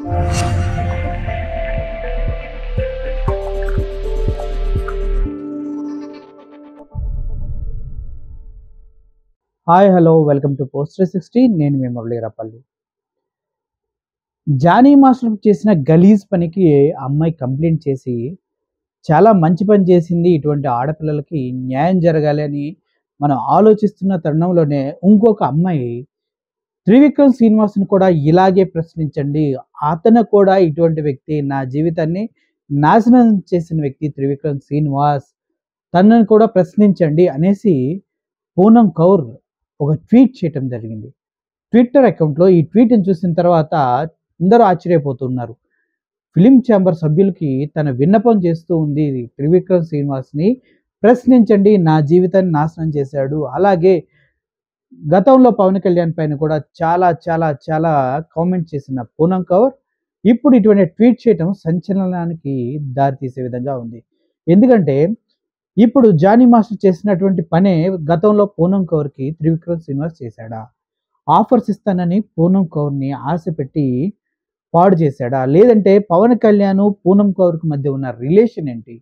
Hi hello welcome to post 360. నేను మీ మురళీరపల్లి. Johnny master చేసిన గలీజ్ పనికి అమ్మాయి కంప్లైంట్ చేసి చాలా మంచి పని చేసింది, ఇటువంటి ఆడపిల్లలకి న్యాయం జరగాలి అని మనం ఆలోచిస్తున్న తరుణంలోనే ఇంకొక అమ్మాయి త్రివిక్రమ్ శ్రీనివాస్ని కూడా ఇలాగే ప్రశ్నించండి, అతను కూడా ఇటువంటి వ్యక్తి, నా జీవితాన్ని నాశనం చేసిన వ్యక్తి త్రివిక్రమ్ శ్రీనివాస్, తనని కూడా ప్రశ్నించండి అనేసి పూనం కౌర్ ఒక ట్వీట్ చేయటం జరిగింది. ట్విట్టర్ అకౌంట్లో ఈ ట్వీట్ని చూసిన తర్వాత అందరూ ఆశ్చర్యపోతున్నారు. ఫిలిం ఛాంబర్ సభ్యులకి తన విన్నపం చేస్తూ ఉంది, త్రివిక్రమ్ శ్రీనివాస్ని ప్రశ్నించండి, నా జీవితాన్ని నాశనం చేశాడు. అలాగే గతంలో పవన్ కళ్యాణ్ పైన కూడా చాలా చాలా చాలా కామెంట్ చేసిన పూనం కౌర్ ఇప్పుడు ఇటువంటి ట్వీట్ చేయటం సంచలనానికి దారితీసే విధంగా ఉంది. ఎందుకంటే ఇప్పుడు జానీ మాస్టర్ చేసినటువంటి పనే గతంలో పూనం కౌర్కి త్రివిక్రమ్ శ్రీనివాస్ చేశాడా? ఆఫర్స్ ఇస్తానని పూనం కౌర్ని ఆశ పెట్టి పాడు చేశాడా? లేదంటే పవన్ కళ్యాణ్ పూనం కౌర్కి మధ్య ఉన్న రిలేషన్ ఏంటి?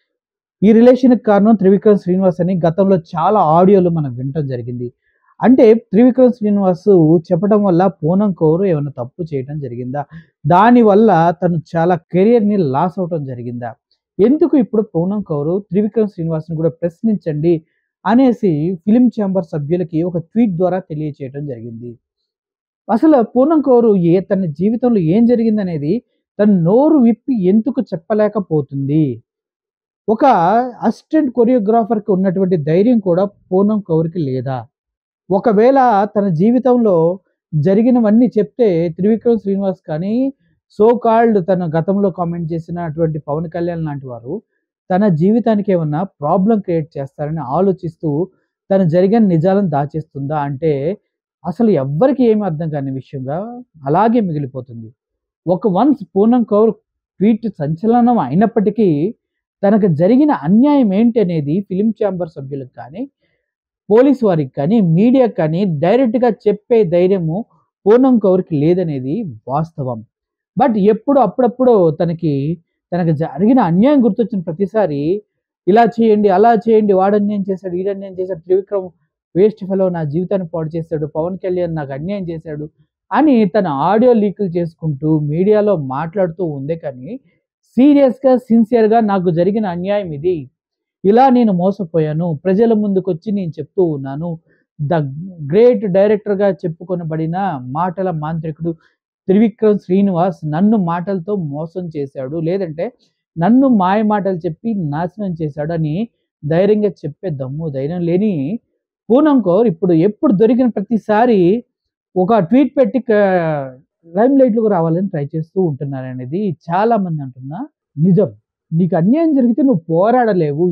ఈ రిలేషన్కి కారణం త్రివిక్రమ్ శ్రీనివాస్ అని గతంలో చాలా ఆడియోలు మనం వినటం జరిగింది. అంటే త్రివిక్రమ్ శ్రీనివాస్ చెప్పడం వల్ల పూనం కౌర్ ఏమైనా తప్పు చేయడం జరిగిందా? దానివల్ల తను చాలా కెరియర్ని లాస్ అవటం జరిగిందా? ఎందుకు ఇప్పుడు పూనం కౌర్ త్రివిక్రమ్ శ్రీనివాస్ని కూడా ప్రశ్నించండి అనేసి ఫిలిం ఛాంబర్ సభ్యులకి ఒక ట్వీట్ ద్వారా తెలియచేయడం జరిగింది. అసలు పూనం కౌర్ తన జీవితంలో ఏం జరిగిందనేది తన నోరు విప్పి ఎందుకు చెప్పలేకపోతుంది? ఒక అసిస్టెంట్ కొరియోగ్రాఫర్కి ఉన్నటువంటి ధైర్యం కూడా పూనం కౌర్కి లేదా? ఒకవేళ తన జీవితంలో జరిగినవన్నీ చెప్తే త్రివిక్రమ్ శ్రీనివాస్ కానీ సో కాల్డ్ తన గతంలో కామెంట్ చేసినటువంటి పవన్ కళ్యాణ్ లాంటి వారు తన జీవితానికి ఏమన్నా ప్రాబ్లం క్రియేట్ చేస్తారని ఆలోచిస్తూ తన జరిగిన నిజాలను దాచేస్తుందా అంటే అసలు ఎవ్వరికి ఏమి అర్థం కాని విషయంగా అలాగే మిగిలిపోతుంది. వన్స్ పూనం కౌర్ ట్వీట్ సంచలనం అయినప్పటికీ తనకు జరిగిన అన్యాయం ఏంటి అనేది ఫిలిం ఛాంబర్ సభ్యులకు కానీ పోలీస్ వారికి కానీ మీడియాకి కానీ డైరెక్ట్గా చెప్పే ధైర్యము పూనం కౌర్కి లేదనేది వాస్తవం. బట్ అప్పుడప్పుడు తనకు జరిగిన అన్యాయం గుర్తొచ్చిన ప్రతిసారి ఇలా చేయండి, అలా చేయండి, వాడు అన్యాయం చేశాడు, వీడు అన్యాయం చేశాడు, త్రివిక్రమ్ వేస్ట్ ఫెలో నా జీవితాన్ని పాడు చేశాడు, పవన్ కళ్యాణ్ నాకు అన్యాయం చేశాడు అని తన ఆడియో లీకులు చేసుకుంటూ మీడియాలో మాట్లాడుతూ ఉందే కానీ సీరియస్గా సిన్సియర్గా నాకు జరిగిన అన్యాయం ఇది, ఇలా నేను మోసపోయాను, ప్రజల ముందుకు వచ్చి నేను చెప్తూ ఉన్నాను, ద గ్రేట్ డైరెక్టర్గా చెప్పుకొనబడిన మాటల మాంత్రికుడు త్రివిక్రమ్ శ్రీనివాస్ నన్ను మాటలతో మోసం చేశాడు, లేదంటే నన్ను మాయ మాటలు చెప్పి నాశనం చేశాడు అని ధైర్యంగా చెప్పే దమ్ము ధైర్యం లేని పూనం కౌర్ ఎప్పుడు దొరికిన ప్రతిసారి ఒక ట్వీట్ పెట్టి లైమ్ లైట్లకు రావాలని ట్రై చేస్తూ ఉంటున్నారు అనేది చాలా మంది అంటున్న నిజం. నీకు అన్యాయం జరిగితే నువ్వు పోరాడలేవు.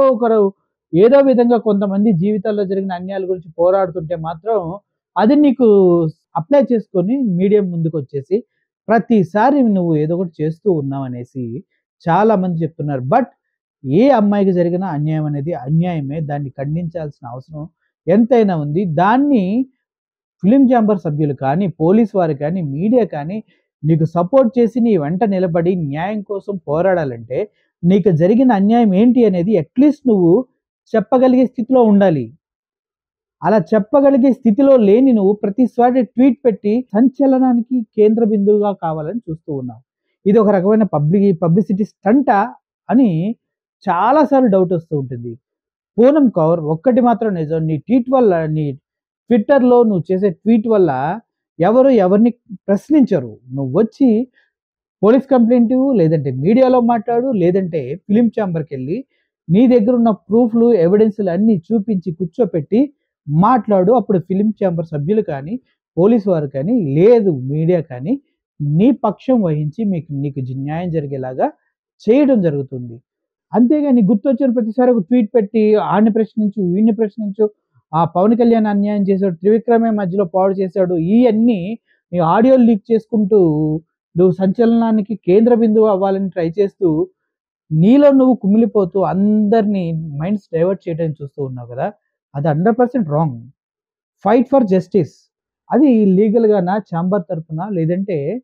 ఏదో విధంగా కొంతమంది జీవితాల్లో జరిగిన అన్యాయాల గురించి పోరాడుతుంటే మాత్రం అది నీకు అప్లై చేసుకొని మీడియా ముందుకు వచ్చేసి ప్రతిసారి నువ్వు ఏదో ఒకటి చేస్తూ ఉన్నావు అనేసి చాలా మంది చెప్తున్నారు. బట్ ఏ అమ్మాయికి జరిగిన అన్యాయం అనేది అన్యాయమే, దాన్ని ఖండించాల్సిన అవసరం ఎంతైనా ఉంది. దాన్ని ఫిలిం ఛాంబర్ సభ్యులు కానీ పోలీస్ వారు కానీ మీడియా కానీ నీకు సపోర్ట్ చేసి నీ వెంట నిలబడి న్యాయం కోసం పోరాడాలంటే నీకు జరిగిన అన్యాయం ఏంటి అనేది అట్లీస్ట్ నువ్వు చెప్పగలిగే స్థితిలో ఉండాలి. అలా చెప్పగలిగే స్థితిలో లేని నువ్వు ప్రతిసారి ట్వీట్ పెట్టి సంచలనానికి కేంద్ర బిందువుగా కావాలని చూస్తూ ఉన్నావు. ఇది ఒక రకమైన పబ్లిసిటీ స్టంటా అని చాలాసార్లు డౌట్ వస్తూ ఉంటుంది. పూనం కౌర్ ఒక్కటి మాత్రం నిజం, నీ ట్వీట్ వల్ల, నీ ట్విట్టర్లో నువ్వు చేసే ట్వీట్ వల్ల ఎవరిని ప్రశ్నించరు. నువ్వు వచ్చి పోలీస్ కంప్లైంట్ ఇవ్వు, లేదంటే మీడియాలో మాట్లాడు, లేదంటే ఫిలిం ఛాంబర్కి వెళ్ళి నీ దగ్గర ఉన్న ప్రూఫ్లు ఎవిడెన్స్లు అన్నీ చూపించి కూర్చోపెట్టి మాట్లాడు. అప్పుడు ఫిలిం ఛాంబర్ సభ్యులు కానీ పోలీసు వారు కానీ లేదు మీడియా కానీ నీ పక్షం వహించి నీకు న్యాయం జరిగేలాగా చేయడం జరుగుతుంది. అంతేగాని గుర్తొచ్చిన ప్రతిసారి ఒక ట్వీట్ పెట్టి ఆడిని ప్రశ్నించు, వీడిని ప్రశ్నించు, ఆ పవన్ కళ్యాణ్ అన్యాయం చేశాడు, త్రివిక్రమే మధ్యలో పాడు చేశాడు, ఇవన్నీ నీ ఆడియో లీక్ చేసుకుంటూ నువ్వు సంచలనానికి కేంద్ర బిందువు అవ్వాలని ట్రై చేస్తూ నీలో నువ్వు కుమిలిపోతూ అందరినీ మైండ్స్ డైవర్ట్ చేయడానికి చూస్తూ ఉన్నావు కదా, అది 100% రాంగ్. ఫైట్ ఫర్ జస్టిస్, అది లీగల్గానా ఛాంబర్ తరఫున, లేదంటే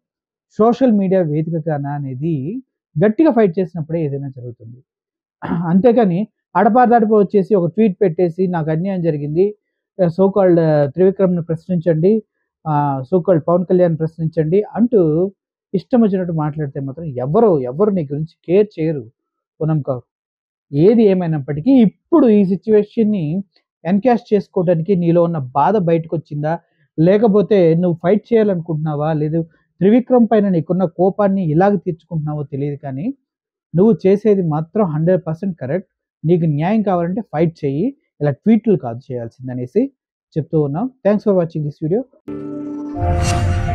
సోషల్ మీడియా వేదికగానా అనేది గట్టిగా ఫైట్ చేసినప్పుడే ఏదైనా జరుగుతుంది. అంతేగాని అడపాదడపా వచ్చేసి ఒక ట్వీట్ పెట్టేసి నాకు అన్యాయం జరిగింది. సో కాల్డ్ త్రివిక్రమ్‌ని ప్రశ్నించండి. సో కాల్డ్ పవన్ కళ్యాణ్ ప్రశ్నించండి అంటూ ఇష్టం వచ్చినట్టు మాట్లాడితే మాత్రం ఎవ్వరు నీ గురించి కేర్ చేయరు పూనమ్ కౌర్. ఏది ఏమైనప్పటికీ ఇప్పుడు ఈ సిట్యుయేషన్‌ని ఎన్‌కాష్ చేసుకోవడానికి నీలో ఉన్న బాధ బయటకొచ్చిందా? లేకపోతే నువ్వు ఫైట్ చేయాలనుకుంటున్నావా? లేదు త్రివిక్రమ్ పైన నీకున్న కోపాన్ని ఇలాగ తీర్చుకుంటున్నావో తెలీదు కానీ, నువ్వు చేసేది మాత్రం 100% కరెక్ట్. నీకు న్యాయం కావాలంటే ఫైట్ చెయ్యి. ఇలా ట్వీట్లు కాదు చేయాల్సిందనేసి చెప్తూ ఉన్నాం. Thanks for watching this video.